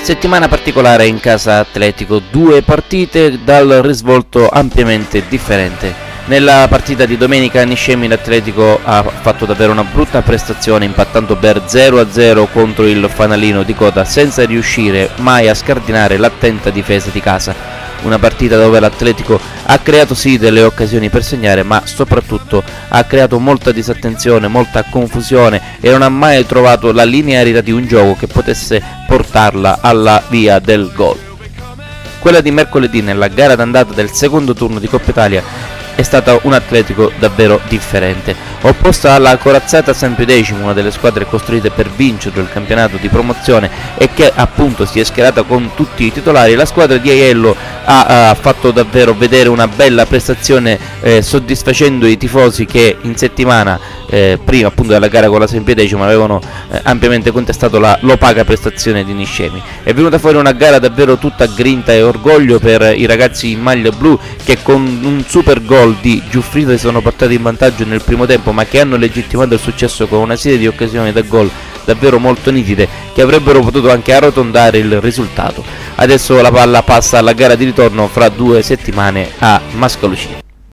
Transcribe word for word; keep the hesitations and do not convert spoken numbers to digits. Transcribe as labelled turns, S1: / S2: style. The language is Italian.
S1: Settimana particolare in casa Atletico, due partite dal risvolto ampiamente differente. Nella partita di domenica Niscemi l'Atletico ha fatto davvero una brutta prestazione, impattando per zero a zero contro il fanalino di coda senza riuscire mai a scardinare l'attenta difesa di casa. Una partita dove l'Atletico ha creato sì delle occasioni per segnare, ma soprattutto ha creato molta disattenzione, molta confusione e non ha mai trovato la linearità di un gioco che potesse portarla alla via del gol. Quella di mercoledì, nella gara d'andata del secondo turno di Coppa Italia, è stata un Atletico davvero differente. Opposta alla corazzata Sampidecimo, una delle squadre costruite per vincere il campionato di promozione e che appunto si è schierata con tutti i titolari, la squadra di Aiello ha, ha fatto davvero vedere una bella prestazione, eh, soddisfacendo i tifosi che in settimana eh, prima appunto della gara con la Sampidecimo avevano eh, ampiamente contestato la, l'opaca prestazione di Niscemi. È venuta fuori una gara davvero tutta grinta e orgoglio per i ragazzi in maglia blu, che con un super gol di Giuffrida si sono portati in vantaggio nel primo tempo, ma che hanno legittimato il successo con una serie di occasioni da gol davvero molto nitide che avrebbero potuto anche arrotondare il risultato. Adesso la palla passa alla gara di ritorno fra due settimane a Mascalucia.